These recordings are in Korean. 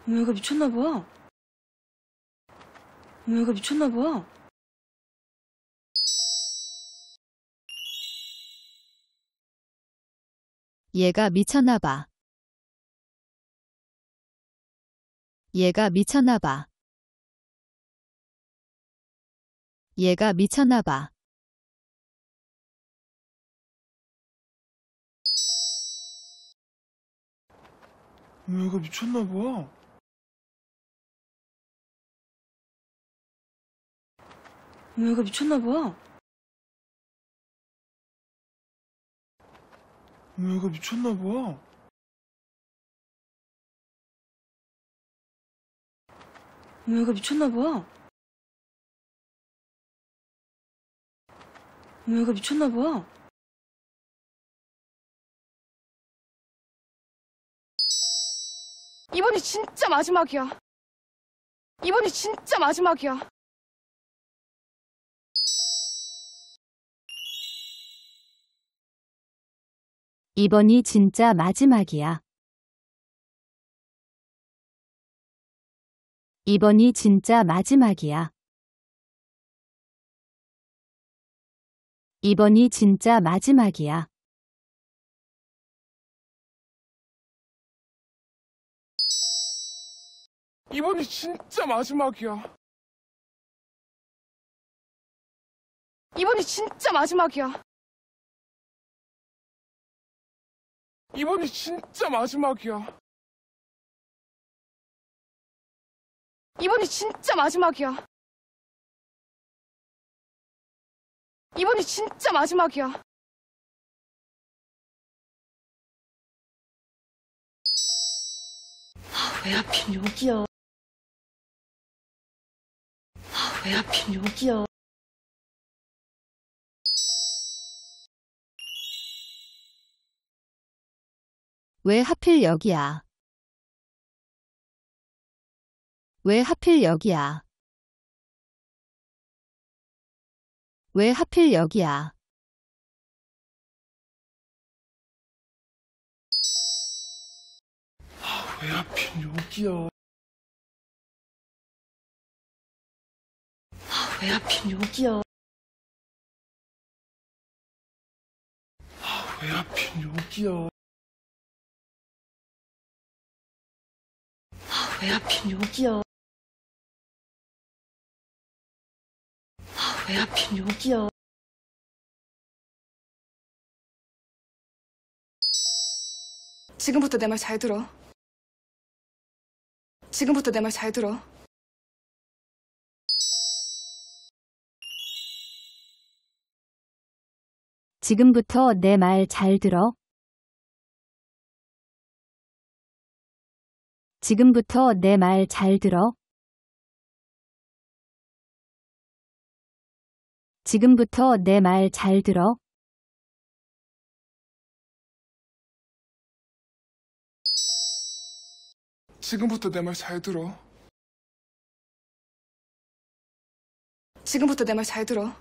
어머, 얘가 미쳤나 봐. 어머, 얘가 미쳤나 봐. 얘가 미쳤나 봐. 얘가 미쳤나 봐. 얘가 미쳤나 봐. 어머, 얘가 미쳤나 봐. 어머, 얘가 미쳤나 봐. 어머, 얘가 미쳤나 봐. 어머, 얘가 미쳤나 봐. 어머, 얘가 미쳤나 봐. 이번이 진짜 마지막이야. 이번이 진짜 마지막이야. 이번이 진짜 마지막이야. 이번이 진짜 마지막이야. 이번이 진짜 마지막이야. 이번이 진짜 마지막이야. 이번이 진짜 마지막이야. 이번이 진짜 마지막이야. 이번이 진짜 마지막이야. 이번이 진짜 마지막이야. 왜 하필 여기야. 왜 하필 여기야. 왜 하필 여기야? 왜 하필 여기야? 왜 하필 여기야? 왜 하필 여기야. 왜 하필 여기야. 왜 하필 여기야. 왜 하필 여기야. 왜 하필 여기야. 지금부터 내 말 잘 들어. 지금부터 내 말 잘 들어. 지금부터 내 말 잘 들어. 지금부터 내 말 잘 들어. 지금부터 내 말 잘 들어. 지금부터 내 말 잘 들어. 지금부터 내 말 잘 들어.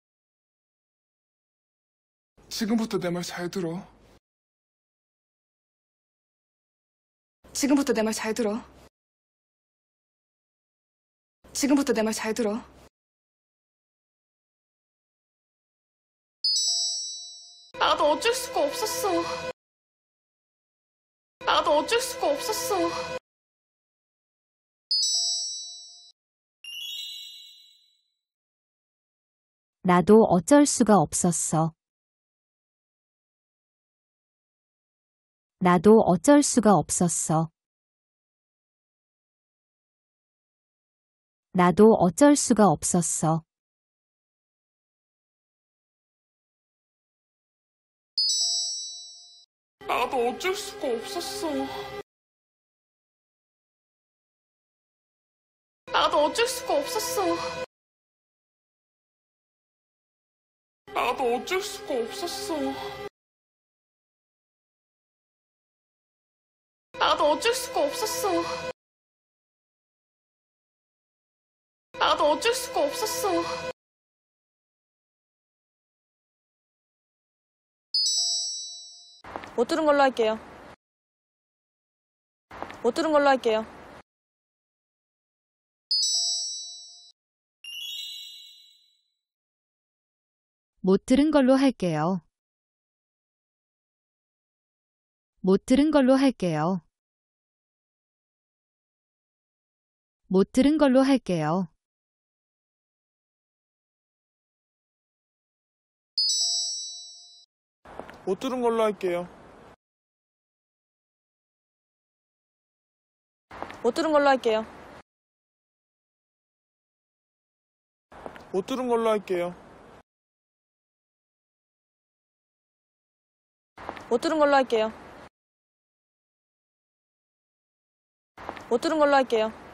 지금부터 내 말 잘 들어. 지금부터 내 말 잘 들어. 지금부터 내 말 잘 들어. 나도 어쩔 수가 없었어. 나도 어쩔 수가 없었어. 나도 어쩔 수가 없었어. 나도 어쩔 수가 없었어. 나도 어쩔 수가 없었어. 나도 어쩔 수가 없었어. 나도 어쩔 수가 없었어. 나도 어쩔 수가 없었어. 나도 어쩔 수가 없었어. 나도 어쩔 수가 없었어. 못 들은 걸로 할게요. 못 들은 걸로 할게요. 못 들은 걸로 할게요. 못 들은 걸로 할게요. 못 들은 걸로 할게요. 못 들은 걸로 할게요. 못 들은 걸로 할게요. 못 들은 걸로 할게요. 못 들은 걸로 할게요. 못 들은 걸로 할게요.